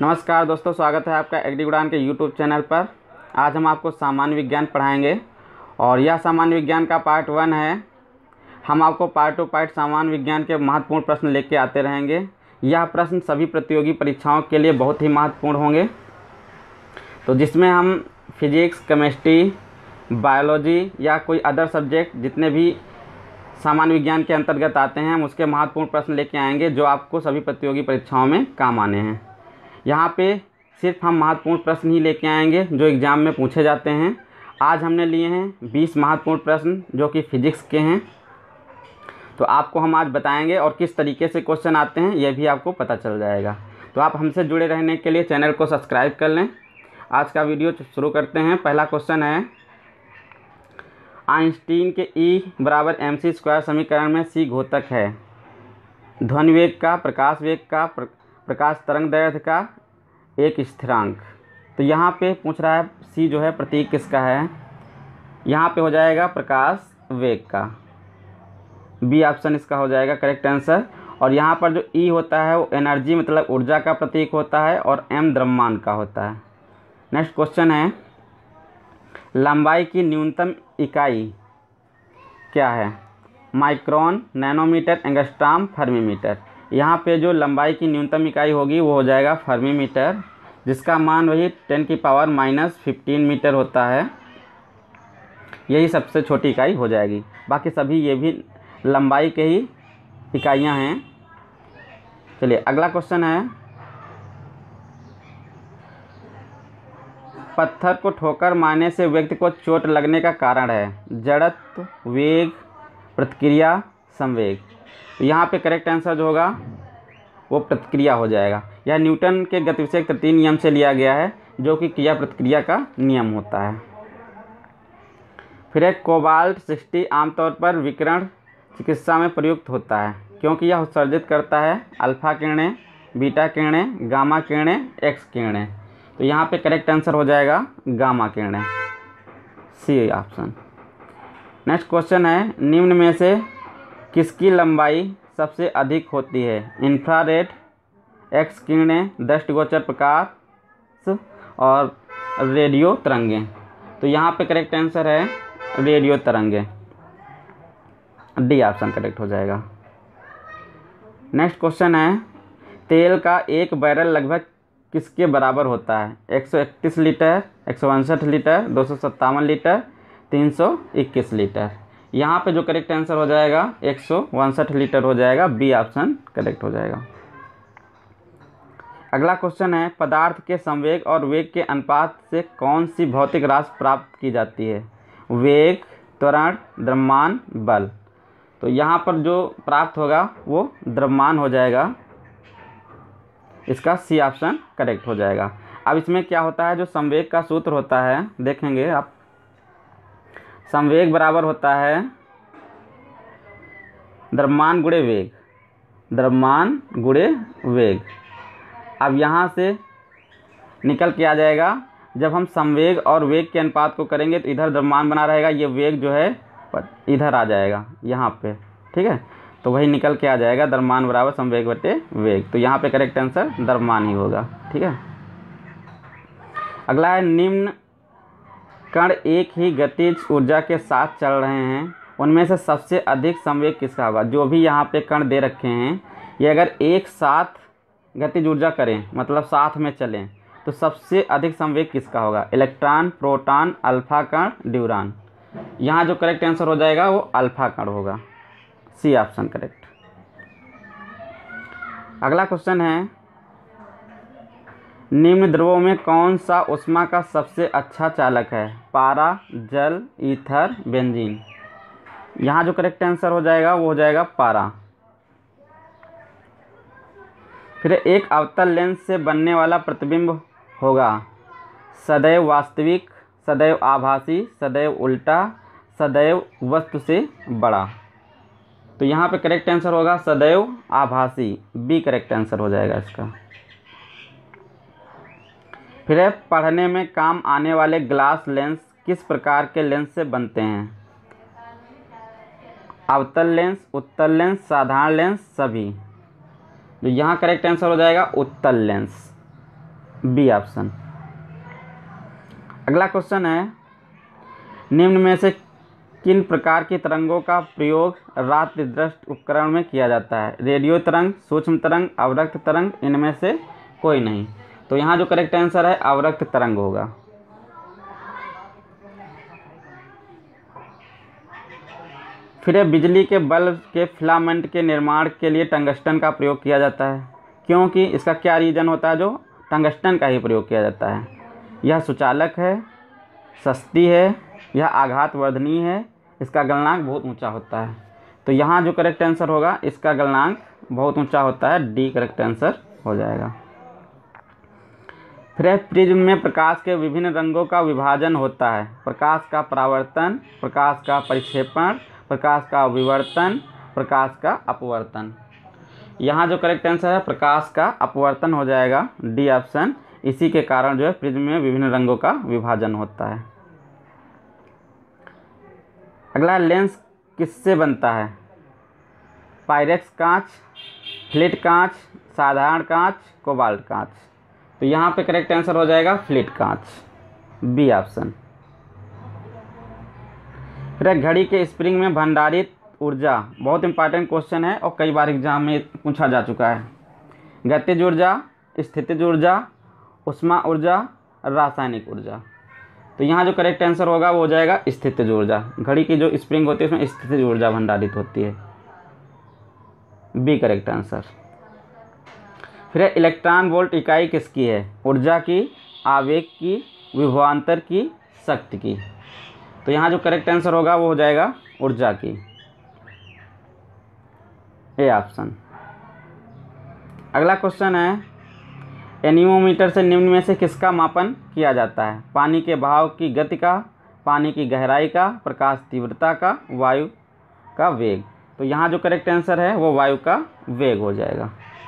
नमस्कार दोस्तों, स्वागत है आपका एग्री उड़ान के यूट्यूब चैनल पर। आज हम आपको सामान्य विज्ञान पढ़ाएंगे और यह सामान्य विज्ञान का पार्ट 1 है। हम आपको पार्ट टू पार्ट सामान्य विज्ञान के महत्वपूर्ण प्रश्न लेके आते रहेंगे। यह प्रश्न सभी प्रतियोगी परीक्षाओं के लिए बहुत ही महत्वपूर्ण होंगे, तो जिसमें हम फिजिक्स, केमिस्ट्री, बायोलॉजी या कोई अदर सब्जेक्ट जितने भी सामान्य विज्ञान के अंतर्गत आते हैं, हम उसके महत्वपूर्ण प्रश्न लेके आएंगे जो आपको सभी प्रतियोगी परीक्षाओं में काम आने हैं। यहाँ पे सिर्फ हम महत्वपूर्ण प्रश्न ही लेके आएंगे जो एग्ज़ाम में पूछे जाते हैं। आज हमने लिए हैं 20 महत्वपूर्ण प्रश्न जो कि फिजिक्स के हैं, तो आपको हम आज बताएंगे और किस तरीके से क्वेश्चन आते हैं यह भी आपको पता चल जाएगा। तो आप हमसे जुड़े रहने के लिए चैनल को सब्सक्राइब कर लें। आज का वीडियो शुरू करते हैं। पहला क्वेश्चन है, आइंस्टीन के E = mc² समीकरण में c घोतक है। ध्वनि वेग का, प्रकाश वेग का, प्रकाश तरंग दैर्घ्य का एक स्थिरांक। तो यहाँ पे पूछ रहा है c जो है प्रतीक किसका है। यहाँ पे हो जाएगा प्रकाश वेग का, बी ऑप्शन इसका हो जाएगा करेक्ट आंसर। और यहाँ पर जो E होता है वो एनर्जी मतलब ऊर्जा का प्रतीक होता है और m द्रव्यमान का होता है। नेक्स्ट क्वेश्चन है, लंबाई की न्यूनतम इकाई क्या है। Micron, nanometre, angstrom, fermimetre. यहाँ पे जो लंबाई की न्यूनतम इकाई होगी वो हो जाएगा फर्मीमीटर, जिसका मान वही 10⁻⁻15 मीटर होता है। यही सबसे छोटी इकाई हो जाएगी, बाकी सभी ये भी लंबाई के ही इकाइयाँ हैं। चलिए अगला क्वेश्चन है, पत्थर को ठोकर मारने से व्यक्ति को चोट लगने का कारण है। जड़त्व, वेग, प्रतिक्रिया, संवेग। तो यहाँ पे करेक्ट आंसर जो होगा वो प्रतिक्रिया हो जाएगा। यह न्यूटन के गतिविषयक तृतीय नियम से लिया गया है जो कि क्रिया प्रतिक्रिया का नियम होता है। फिर एक कोबाल्ट 60 आमतौर पर विकिरण चिकित्सा में प्रयुक्त होता है क्योंकि यह उत्सर्जित करता है अल्फा किरणें, बीटा किरणें, गामा किरणें, एक्स किरणें। तो यहाँ पे करेक्ट आंसर हो जाएगा गामा किरणें, सी ऑप्शन। नेक्स्ट क्वेश्चन है, निम्न में से किसकी लंबाई सबसे अधिक होती है। इंफ्रारेड, एक्स किरणें, दृष्टिगोचर प्रकाश और रेडियो तरंगें। तो यहाँ पे करेक्ट आंसर है रेडियो तरंगें, डी ऑप्शन करेक्ट हो जाएगा। नेक्स्ट क्वेश्चन है, तेल का एक बैरल लगभग किसके बराबर होता है। 131 लीटर, 162 लीटर, 257 लीटर, 321 लीटर। यहाँ पे जो करेक्ट आंसर हो जाएगा 162 लीटर हो जाएगा, बी ऑप्शन करेक्ट हो जाएगा। अगला क्वेश्चन है, पदार्थ के संवेग और वेग के अनुपात से कौन सी भौतिक राशि प्राप्त की जाती है। वेग, त्वरण, द्रव्यमान, बल। तो यहाँ पर जो प्राप्त होगा वो द्रव्यमान हो जाएगा, इसका सी ऑप्शन करेक्ट हो जाएगा। अब इसमें क्या होता है, जो संवेग का सूत्र होता है देखेंगे आप, संवेग बराबर होता है द्रव्यमान गुणे वेग, द्रव्यमान गुणे वेग। अब यहाँ से निकल के आ जाएगा, जब हम संवेग और वेग के अनुपात को करेंगे तो इधर द्रव्यमान बना रहेगा, ये वेग जो है इधर आ जाएगा यहाँ पे, ठीक है। तो वही निकल के आ जाएगा द्रव्यमान बराबर संवेग बटे वेग। तो यहाँ पे करेक्ट आंसर द्रव्यमान ही होगा, ठीक है। अगला है, निम्न कण एक ही गतिज ऊर्जा के साथ चल रहे हैं, उनमें से सबसे अधिक संवेग किसका होगा। जो भी यहाँ पे कण दे रखे हैं ये अगर एक साथ गतिज ऊर्जा करें मतलब साथ में चलें तो सबसे अधिक संवेग किसका होगा। इलेक्ट्रॉन, प्रोटॉन, अल्फा कण, ड्यूरॉन। यहाँ जो करेक्ट आंसर हो जाएगा वो अल्फा कण होगा, सी ऑप्शन करेक्ट। अगला क्वेश्चन है, निम्न द्रवों में कौन सा ऊष्मा का सबसे अच्छा चालक है। पारा, जल, ईथर, बेंजीन। यहाँ जो करेक्ट आंसर हो जाएगा वो हो जाएगा पारा। फिर एक अवतल लेंस से बनने वाला प्रतिबिंब होगा सदैव वास्तविक, सदैव आभासी, सदैव उल्टा, सदैव वस्तु से बड़ा। तो यहाँ पे करेक्ट आंसर होगा सदैव आभासी, बी करेक्ट आंसर हो जाएगा इसका। फिर पढ़ने में काम आने वाले ग्लास लेंस किस प्रकार के लेंस से बनते हैं। अवतल लेंस, उत्तल लेंस, साधारण लेंस, सभी। तो यहाँ करेक्ट आंसर हो जाएगा उत्तल लेंस, बी ऑप्शन। अगला क्वेश्चन है, निम्न में से किन प्रकार की तरंगों का प्रयोग रात्रि दृष्टि उपकरण में किया जाता है? रेडियो तरंग, सूक्ष्म तरंग, अवरक्त तरंग, इनमें से कोई नहीं। तो यहाँ जो करेक्ट आंसर है अवरक्त तरंग होगा। फिर बिजली के बल्ब के फिलामेंट के निर्माण के लिए टंगस्टन का प्रयोग किया जाता है, क्योंकि इसका क्या रीज़न होता है जो टंगस्टन का ही प्रयोग किया जाता है? यह सुचालक है, सस्ती है, यह आघात वर्धनीय है, इसका गलनांक बहुत ऊंचा होता है। तो यहाँ जो करेक्ट आंसर होगा इसका गलनांक बहुत ऊंचा होता है, डी करेक्ट आंसर हो जाएगा। फिर प्रिज्म में प्रकाश के विभिन्न रंगों का विभाजन होता है। प्रकाश का परावर्तन, प्रकाश का परिक्षेपण, प्रकाश का विवर्तन, प्रकाश का अपवर्तन। यहाँ जो करेक्ट आंसर है प्रकाश का अपवर्तन हो जाएगा, डी ऑप्शन। इसी के कारण जो है प्रिज्म में विभिन्न रंगों का विभाजन होता है। अगला, लेंस किससे बनता है? पायरेक्स कांच, फ्लिट कांच, साधारण कांच, कोबाल्ट कांच। तो यहाँ पे करेक्ट आंसर हो जाएगा फ्लिट कांच, बी ऑप्शन। फिर घड़ी के स्प्रिंग में भंडारित ऊर्जा, बहुत इंपॉर्टेंट क्वेश्चन है और कई बार एग्जाम में पूछा जा चुका है। गतिज ऊर्जा, स्थितिज ऊर्जा, ऊष्मा ऊर्जा, रासायनिक ऊर्जा। तो यहाँ जो करेक्ट आंसर होगा वो हो जाएगा स्थितिज ऊर्जा। घड़ी की जो स्प्रिंग होती है उसमें स्थितिज ऊर्जा भंडारित होती है, बी करेक्ट आंसर। फिर इलेक्ट्रॉन वोल्ट इकाई किसकी है? ऊर्जा की, आवेग की, विभवांतर की, शक्ति की। तो यहाँ जो करेक्ट आंसर होगा वो हो जाएगा ऊर्जा की, ए ऑप्शन। अगला क्वेश्चन है, एनीमोमीटर से निम्न में से किसका मापन किया जाता है? पानी के बहाव की गति का, पानी की गहराई का, प्रकाश तीव्रता का, वायु का वेग। तो यहाँ जो करेक्ट आंसर है वो वायु का वेग हो जाएगा।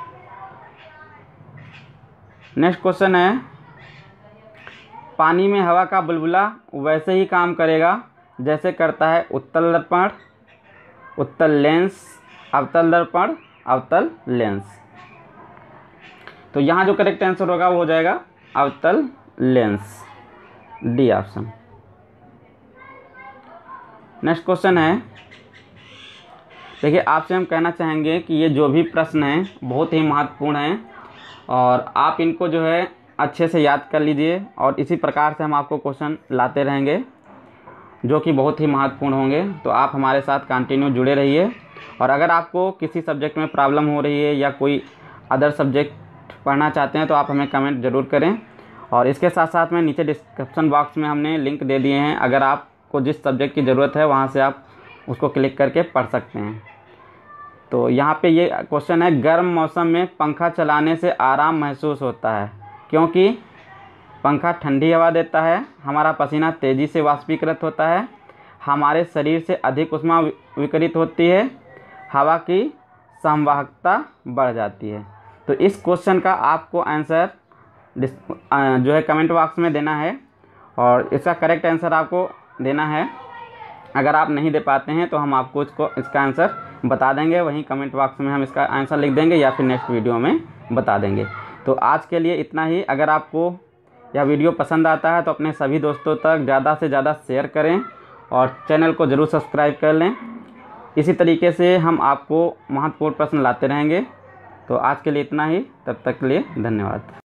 नेक्स्ट क्वेश्चन है, पानी में हवा का बुलबुला वैसे ही काम करेगा जैसे करता है उत्तल दर्पण, उत्तल लेंस, अवतल दर्पण, अवतल लेंस। तो यहाँ जो करेक्ट आंसर होगा वो हो जाएगा अवतल lens, D option. Next question है, देखिए आपसे हम कहना चाहेंगे कि ये जो भी प्रश्न हैं बहुत ही महत्वपूर्ण हैं और आप इनको जो है अच्छे से याद कर लीजिए और इसी प्रकार से हम आपको क्वेश्चन लाते रहेंगे जो कि बहुत ही महत्वपूर्ण होंगे। तो आप हमारे साथ कंटिन्यू जुड़े रहिए और अगर आपको किसी सब्जेक्ट में प्रॉब्लम हो रही है या कोई अदर सब्जेक्ट पढ़ना चाहते हैं तो आप हमें कमेंट ज़रूर करें। और इसके साथ साथ में नीचे डिस्क्रिप्शन बॉक्स में हमने लिंक दे दिए हैं, अगर आपको जिस सब्जेक्ट की ज़रूरत है वहाँ से आप उसको क्लिक करके पढ़ सकते हैं। तो यहाँ पे ये क्वेश्चन है, गर्म मौसम में पंखा चलाने से आराम महसूस होता है क्योंकि पंखा ठंडी हवा देता है, हमारा पसीना तेज़ी से वाष्पीकृत होता है, हमारे शरीर से अधिक ऊष्मा विकिरित होती है, हवा की संवाहकता बढ़ जाती है। तो इस क्वेश्चन का आपको आंसर जो है कमेंट बॉक्स में देना है और इसका करेक्ट आंसर आपको देना है। अगर आप नहीं दे पाते हैं तो हम आपको इसका आंसर बता देंगे, वहीं कमेंट बॉक्स में हम इसका आंसर लिख देंगे या फिर नेक्स्ट वीडियो में बता देंगे। तो आज के लिए इतना ही। अगर आपको यह वीडियो पसंद आता है तो अपने सभी दोस्तों तक ज़्यादा से ज़्यादा शेयर करें और चैनल को ज़रूर सब्सक्राइब कर लें। इसी तरीके से हम आपको महत्वपूर्ण प्रश्न लाते रहेंगे। तो आज के लिए इतना ही, तब तक के लिए धन्यवाद।